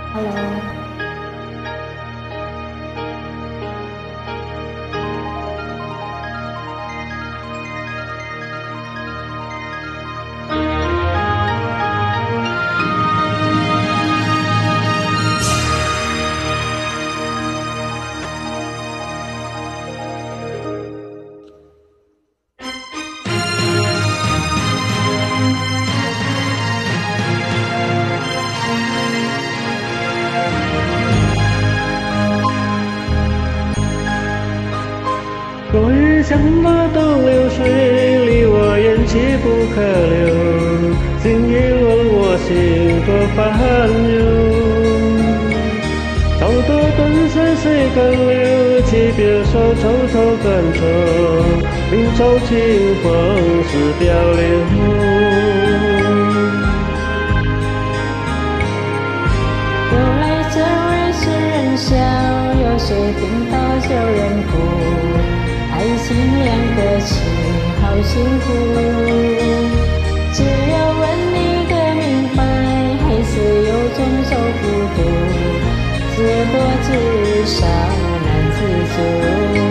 Hello， 昨日像那东流水，离我远去不可留。今夜问我心多烦忧。超多顿山水更流，岂别说愁愁更愁。明朝清风是漂流。 由来这位是人笑，有谁听到旧人哭？爱情两个字好辛苦，只要问你个明白，还是有种受孤独，自多至少难自足。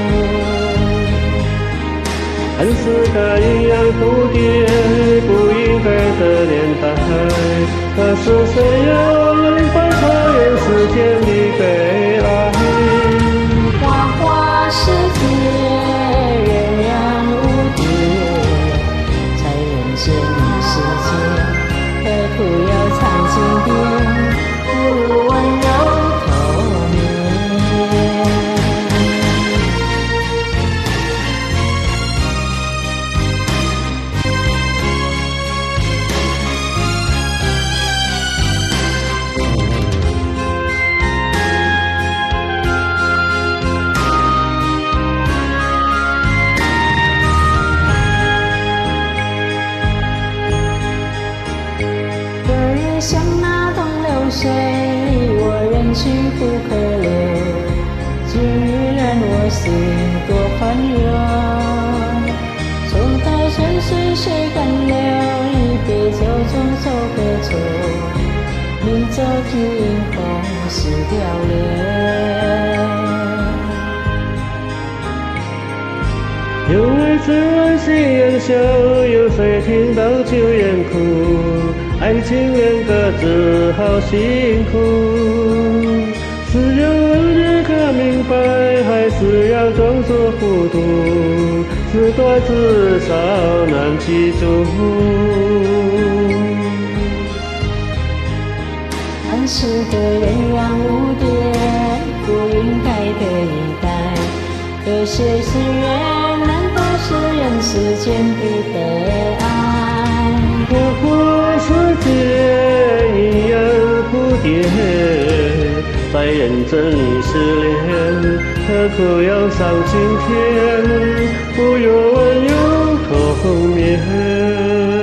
恨是个阴阳蝴蝶，不应该的年代。可是谁又能摆脱人世间的悲哀？ 花花世界，人人无蝶，在人间世界，何苦要唱经典？不如温柔透明。像那东流水，离我人去不可留。今日让我心多烦忧。从头春水水干流，一杯酒中愁何愁？明朝清风是漂流。 有位自然夕阳笑，有谁听到旧人哭？爱情两个字好辛苦，是要问你个明白，还是要装作糊涂？自多至少难记住。 爱是个鸳鸯蝴蝶，不应该的一代。可谁是缘？难道是人世间的悲哀？ 花花世界，阴阳蝴蝶，在人间已失恋，何苦要上青天？不如温柔透眠。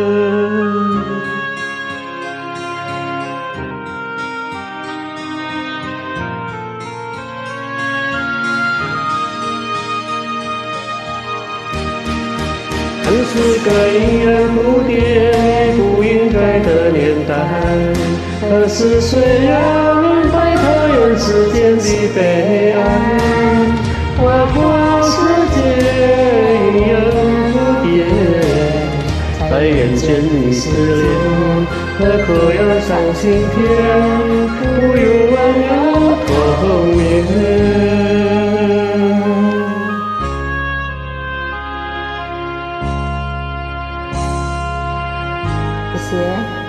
恨是个阴阳蝴蝶，不应该的年代。可是谁又能摆脱人世间的悲哀？花花世界，阴阳蝴蝶，在人间已失恋，何苦要上青天？不如温柔透眠。 谢谢。